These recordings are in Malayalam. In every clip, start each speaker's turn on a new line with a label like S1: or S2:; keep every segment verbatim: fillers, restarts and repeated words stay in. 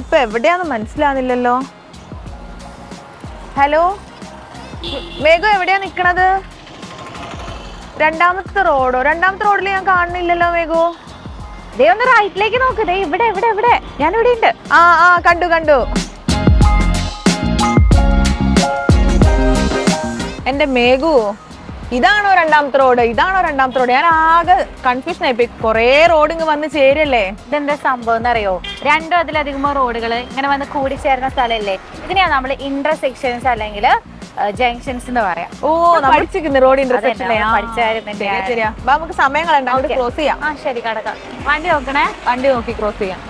S1: ഇതിപ്പോ എവിടെയാന്ന് മനസ്സിലാവുന്നില്ലല്ലോ. ഹലോ മേഘു, എവിടെയാ നിക്കണത്? രണ്ടാമത്തെ റോഡോ? രണ്ടാമത്തെ റോഡിൽ ഞാൻ കാണുന്നില്ലല്ലോ മേഘു.
S2: ദേ ഒന്ന് റൈറ്റിലേക്ക് നോക്ക്. ദേ ഇവിടെ ഇവിടെ ഇവിടെ ഞാൻ ഇവിടെ ഉണ്ട്.
S1: ആ ആ കണ്ടു കണ്ടു. എന്റെ മേഘു, ഇതാണോ രണ്ടാമത്തെ റോഡ്? ഇതാണോ രണ്ടാമത്തെ റോഡ്? ഞാൻ ആകെ കൺഫ്യൂഷൻ ആയിപ്പോയി. കൊറേ റോഡ് ഇങ്ങ് വന്ന് ചേരല്ലേ.
S2: ഇതെന്താ സംഭവം എന്നറിയോ? രണ്ടും അതിലധികം റോഡുകൾ ഇങ്ങനെ വന്ന് കൂടിച്ചേരുന്ന സ്ഥലമല്ലേ. ഇതിനെയാണ് നമ്മൾ ഇന്റർസെക്ഷൻസ് അല്ലെങ്കിൽ ജംഗ്ഷൻസ് എന്ന് പറയാം.
S1: ഓ, പഠിച്ചിരിക്കുന്നു റോഡ് ഇന്റർസെക്ഷൻ.
S2: പഠിച്ചായിരുന്നു.
S1: നമുക്ക് സമയം കളയണ്ട, അവിടെ ക്രോസ് ചെയ്യാം.
S2: ആ ശരി, കടക്കാം. വണ്ടി നോക്കണേ.
S1: വണ്ടി നോക്കി ക്രോസ് ചെയ്യാം.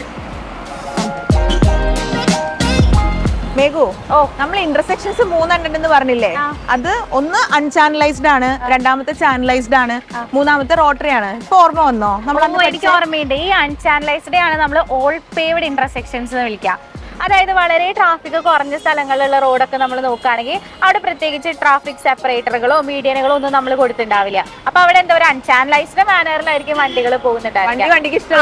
S1: മേഘു, ഓ നമ്മൾ ഇന്റർസെക്ഷൻസ് മൂന്നെണ്ണം പറഞ്ഞില്ലേ? അത് ഒന്ന് അൺചാനലൈസ്ഡ് ആണ്, രണ്ടാമത്തെ ചാനലൈസ്ഡ് ആണ്, മൂന്നാമത്തെ റോട്ടറി ആണ്. ഇപ്പൊ ഓർമ്മ വന്നോ? നമ്മൾ
S2: എനിക്ക് ഓർമ്മയുണ്ട്. ഈ അൺചാനലൈസ്ഡ് ആണ് നമ്മൾ ഓൾ പേവ്ഡ് ഇന്റർസെക്ഷൻസ് എന്ന് വിളിക്കാം. അതായത് വളരെ ട്രാഫിക് കുറഞ്ഞ സ്ഥലങ്ങളിലുള്ള റോഡൊക്കെ നമ്മൾ നോക്കുകയാണെങ്കിൽ അവിടെ പ്രത്യേകിച്ച് ട്രാഫിക് സെപ്പറേറ്ററുകളോ മീഡിയനുകളോ ഒന്നും നമ്മൾ കൊടുത്തിട്ടുണ്ടാവില്ല. അപ്പൊ അവിടെ എന്താ ഒരു അൺചാനലൈസ്ഡ് മാനറിലായിരിക്കും വണ്ടികൾ പോകുന്നുണ്ടായിരിക്കും.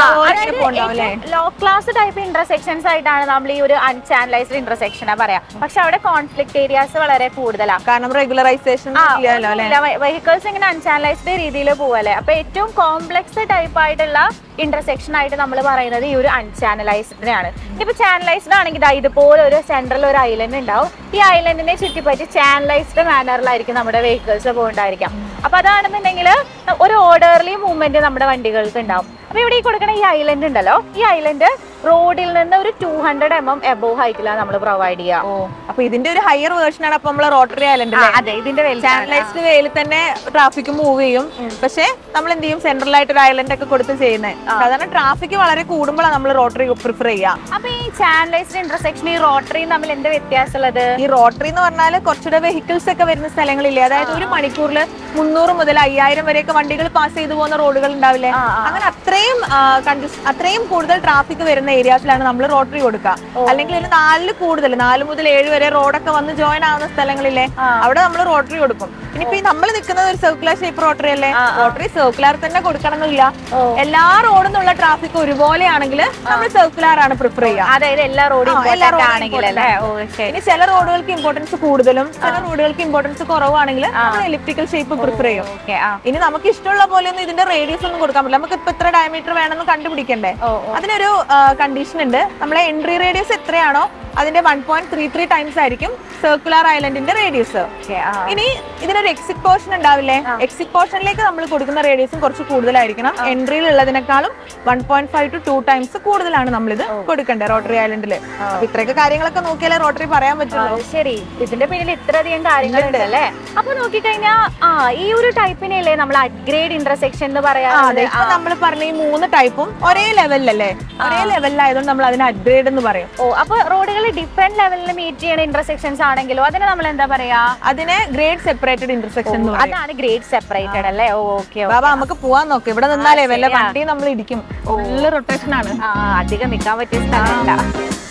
S2: ലോ ക്ലാസ് ടൈപ്പ് ഇന്റർസെക്ഷൻസ് ആയിട്ടാണ് നമ്മൾ ഈ ഒരു അൺചാനലൈസ്ഡ് ഇന്റർസെക്ഷനെ പറയാം. പക്ഷെ അവിടെ കോൺഫ്ലിക്ട് ഏരിയാസ് വളരെ കൂടുതലാണ്.
S1: കാരണം റെഗുലറൈസേഷൻ
S2: വെഹിക്കിൾസ് ഇങ്ങനെ അൺചാനലൈസ്ഡ് രീതിയിൽ പോവല്ലേ. അപ്പൊ ഏറ്റവും കോംപ്ലക്സ് ടൈപ്പ് ആയിട്ടുള്ള ഇന്റർസെക്ഷൻ ആയിട്ട് നമ്മൾ പറയുന്നത് ഈ ഒരു അൺചാനലൈസ്ഡിനെയാണ്. ഇപ്പൊ ചാനലൈസ്ഡ് ആണെങ്കിൽ ഇതുപോലെ ഒരു സെൻട്രൽ ഒരു ഐലൻഡ് ഉണ്ടാവും. ഈ ഐലൻഡിനെ ചുറ്റിപ്പറ്റി ചാനലൈസ്ഡ് മാനറിലായിരിക്കും നമ്മുടെ വെഹിക്കിൾസ് പോകുന്നുണ്ടായിരിക്കാം. അപ്പൊ അതാണെന്നുണ്ടെങ്കിൽ ഒരു ഓർഡർലി മൂവ്മെന്റ് നമ്മുടെ വണ്ടികൾക്ക് ഉണ്ടാവും. അപ്പൊ ഇവിടെ ഈ കൊടുക്കുന്ന ഈ ഐലൻഡ് ഉണ്ടല്ലോ, ഈ ഐലൻഡ് റോഡിൽ നിന്ന് ഒരു ടു ഹൺഡ്രഡ് എം എം എബോവ് ഹൈറ്റിലാണ് നമ്മൾ പ്രൊവൈഡ് ചെയ്യാം.
S1: അപ്പൊ ഇതിന്റെ ഒരു ഹയർ വേർഷൻ ആണ്. അപ്പൊ നമ്മള് റോട്ടറി ഐലൻഡ്.
S2: അതെ, ഇതിന്റെ
S1: ചാനലൈസ്ഡ് വേയിൽ തന്നെ ട്രാഫിക് മൂവ് ചെയ്യും. പക്ഷെ നമ്മൾ എന്ത് ചെയ്യും? സെൻട്രൽ ആയിട്ട് ഒരു ഐലൻഡ് ഒക്കെ കൊടുത്ത് ചെയ്യുന്നത്. സാധാരണ ട്രാഫിക് വളരെ കൂടുമ്പോഴാണ് നമ്മൾ റോട്ടറി പ്രിഫർ ചെയ്യാം.
S2: അപ്പൊ ഈ ചാനലൈസ്ഡ് ഇന്റർസെക്ഷൻ ഈ റോട്ടറിയും തമ്മിൽ എന്ത് വ്യത്യാസമുള്ളത്?
S1: ഈ റോട്ടറി എന്ന് പറഞ്ഞാൽ കുറച്ചുകൂടെ വെഹിക്കിൾസ് ഒക്കെ വരുന്ന സ്ഥലങ്ങളില്ലേ, അതായത് ഒരു മണിക്കൂറിൽ മുന്നൂറ് മുതൽ അയ്യായിരം വരെയൊക്കെ വണ്ടികൾ പാസ് ചെയ്തു പോകുന്ന റോഡുകൾ ഉണ്ടാവില്ലേ, അങ്ങനെ അത്രയും അത്രയും കൂടുതൽ ട്രാഫിക് വരുന്ന ഏരിയാസിലാണ് നമ്മൾ റോട്ടറി കൊടുക്കുക. അല്ലെങ്കിൽ ഒരു നാലില് കൂടുതൽ നാല് മുതൽ ഏഴ് വരെ റോഡൊക്കെ വന്ന് ജോയിൻ ആവുന്ന സ്ഥലങ്ങളില്ലേ, അവിടെ നമ്മൾ റോട്ടറി കൊടുക്കും. ഇനിയിപ്പോ നമ്മൾ നിൽക്കുന്നത് ഒരു സർക്കുലർ ഷേപ്പ് റോട്ടറി അല്ലേ, റോട്ടറി സർക്കുലർ തന്നെ കൊടുക്കണം എന്നില്ല. എല്ലാ റോഡിൽ നിന്നുള്ള ട്രാഫിക് ഒരുപോലെ ആണെങ്കിൽ നമ്മൾ സർക്കുലർ ആണ് പ്രിഫർ ചെയ്യുക.
S2: അതായത് എല്ലാ റോഡും
S1: ഇനി ചില റോഡുകൾക്ക് ഇമ്പോർട്ടൻസ് കൂടുതലും ചില റോഡുകൾക്ക് ഇമ്പോർട്ടൻസ് കുറവാണെങ്കിൽ നമ്മൾ എലിപ്റ്റിക്കൽ ഷേപ്പ് പ്രിഫർ ചെയ്യും. ഇനി നമുക്ക് ഇഷ്ടമുള്ള പോലെ ഒന്നും ഇതിന്റെ റേഡിയസ് ഒന്നും കൊടുക്കാൻ പറ്റില്ല. നമുക്ക് ഇപ്പൊ ഇത്ര ഡയമീറ്റർ വേണമെന്ന് കണ്ടുപിടിക്കണ്ടേ. അതിനൊരു കണ്ടീഷൻ ഉണ്ട്. നമ്മളെ എൻട്രി റേഡിയസ് എത്രയാണോ അതിന്റെ one point three three times ആയിരിക്കും സർക്കുലർ ഐലൻഡിന്റെ റേഡിയസ്. ഇനി ഇതിനൊരു എക്സിറ്റ് പോർഷൻ ഉണ്ടാവില്ലേ, എക്സിറ്റ് പോർഷനിലേക്ക് നമ്മൾ കൊടുക്കുന്ന റേഡിയസും കുറച്ച് കൂടുതലായിരിക്കണം. എൻട്രിയിൽ ഉള്ളതിനേക്കാളും one point five two two times കൂടുതലാണ് നമ്മളിത് കൊടുക്കേണ്ടത് റോട്ടറി ഐലൻഡില്. ഇത്രയൊക്കെ കാര്യങ്ങളൊക്കെ നോക്കിയാലേ റോട്ടറി പറയാൻ പറ്റുള്ളൂ.
S2: ശരി, ഇതിന്റെ പിന്നിൽ ഇത്രയധികം കാര്യങ്ങളുണ്ട് അല്ലേ. അപ്പൊ നോക്കിക്കഴിഞ്ഞാൽ ആ ഈ ഒരു ടൈപ്പിനല്ലേ നമ്മൾ അപ്ഗ്രേഡ് ഇന്റർസെക്ഷൻ എന്ന് പറയാം.
S1: നമ്മൾ പറഞ്ഞ ഈ മൂന്ന് ടൈപ്പും ഒരേ ലെവലിലല്ലേ, ഒരേ ലെവലിലായതുകൊണ്ട് നമ്മൾ അതിന് അപ്ഗ്രേഡ് എന്ന് പറയും.
S2: ഓ, അപ്പൊ റോഡുകൾ ഡിഫറെന്റ് ലെവലിൽ മീറ്റ് ചെയ്യുന്ന ഇന്റർസെക്ഷൻസ് ആണെങ്കിലോ അതിനെ നമ്മൾ എന്താ പറയാ?
S1: അതിനെ ഗ്രേഡ് സെപ്പറേറ്റഡ് ഇന്റർസെക്ഷൻ.
S2: അതാണ് ഗ്രേഡ് സെപ്പറേറ്റഡ് അല്ലേ. ഓക്കെ
S1: ബാബാ, നമുക്ക് പോവാൻ നോക്കാം. ഇവിടെ നിന്നാലേ വല്ല വണ്ടി നമ്മൾ ഇടിക്കും. ഫുള്ള് റൊട്ടേഷൻ ആണ്.
S2: അധികം നിൽക്കാൻ പറ്റിയ സ്ഥലമല്ല.